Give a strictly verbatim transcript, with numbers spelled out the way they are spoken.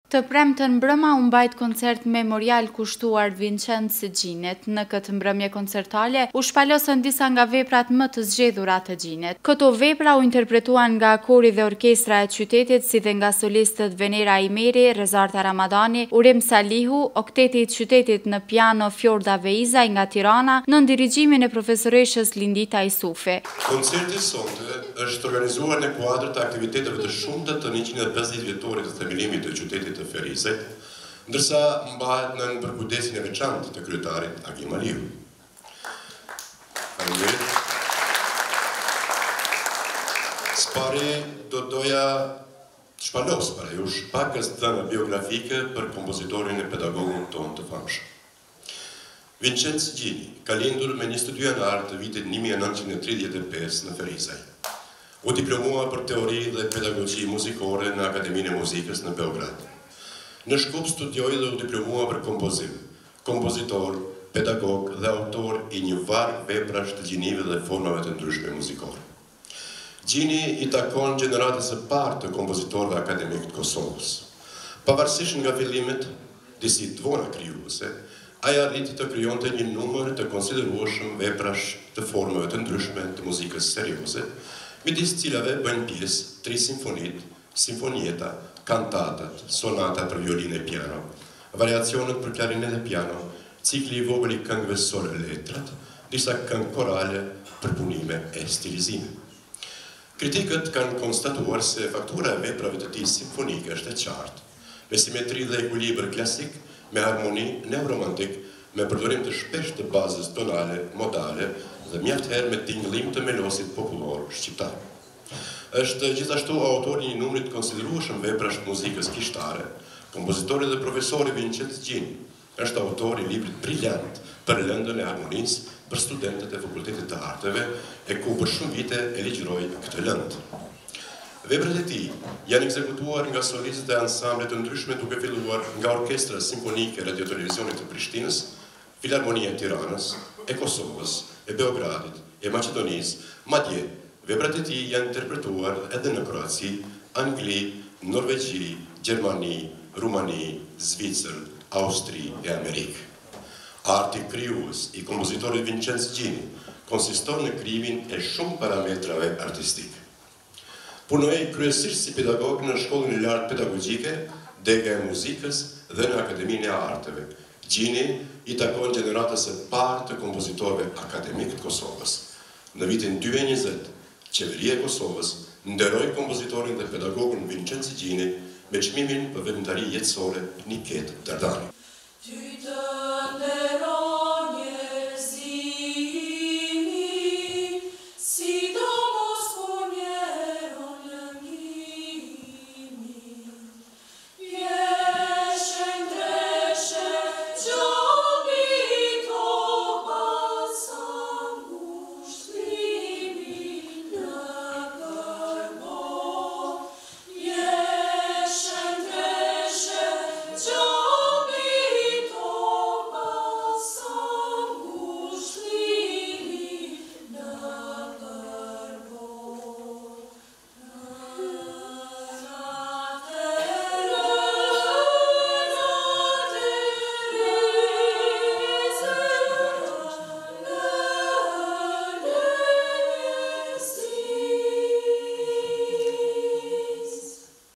Të premten mbrëma u mbajt koncert memorial kushtuar Vincenz Gjinit. Në këtë mbrëmje koncertale u shpalosën disa nga veprat më të zgjedhura të Gjinit. Këto vepra u interpretuan nga kori dhe orkestra e qytetit, si dhe nga solistët Venera Imeri, Rezarta Ramadani, Urim Salihu, okteti i qytetit në piano Fjorda Veizaj nga Tirana, në dirigjimin e profesoreshës Lindita Isufi. Koncerti sonte është organizuar në kuadër të aktiviteteve të shumta të njëqind e pesëdhjetë vjetorit të themelimit të qytetit të Ferizajt, ndërsa mbahet në përkujdesin e veçantë të kryetarit Agim Aliu. Faleminderit. Spari do doja të shpalos para jush pakës dhëna biografike për kompozitorin e pedagogun ton të famshëm. Vincenz Gjini ka lindur me njëzet e dy janar të vitit një mijë e nëntëqind e tridhjetë e pesë në Ferizaj. U diplomua për teori dhe pedagogji muzikore në Akademinë e Muzikës në Beograd. Në Shkup studioi dhe u diplomua për kompozim, kompozitor, pedagog dhe autor i një varg veprash të gjinive dhe formave të ndryshme muzikore. Gjini i takon gjeneratës së parë të kompozitorëve akademik të Kosovës. Pavarësisht nga fillimet disi të vona krijuese, ai arriti të krijonte një numër të konsiderueshëm veprash të formave të ndryshme të muzikës serioze, midis cilave bëjnë pjesë tri simfonit, simfonieta, kantatat, sonata për violinë e piano, variacionet për klarinet e piano, cikli i vogël i këngëve sole letrat, disa këngë korale, përpunime e stilizime. Kritikët kanë konstatuar se faktura e veprave të tij simfonike është e qartë, me simetri dhe ekuilibër klasik, me harmoni neoromantik, me përdorim të shpesh të bazës tonale, modale dhe mjaft herë me tingëllim të melosit popullor shqiptar. Është gjithashtu autori i një numri të konsiderueshëm veprash të muzikës kishtare. Kompozitori dhe profesori Vincenz Gjini është autor i librit briljant për lëndën e harmonisë për studentët e Fakultetit të Arteve, e ku për shumë vite e ligjëroi këtë lëndë. Veprat e tij janë ekzekutuar nga solistët e ansamblet të ndryshme, duke filluar nga Orkestra Simfonike e Radio-Televizionit të Prishtinës, Filharmonia e Tiranës, e Kosovës, e Beogradit, e Maqedonisë, madje veprat e tij janë interpretuar edhe në Kroaci, Angli, Norvegji, Gjermani, Rumani, Zvicër, Austri e Amerikë. Arti krijues i kompozitorit Vincenz Gjini konsiston në krijimin e shumë parametrave artistik. Punoi kryesisht si pedagog në Shkollën e Lartë Pedagogjike, Dega e Muzikës dhe në Akademinë e Arteve. Gjini i takon gjeneratës së parë të kompozitorëve akademik të Kosovës. Në vitin dy mijë e njëzet, Qeveria e Kosovës nderoi kompozitorin dhe pedagogun Vincenz Gjini me çmimin për veprimtari jetësore Niket Dardani.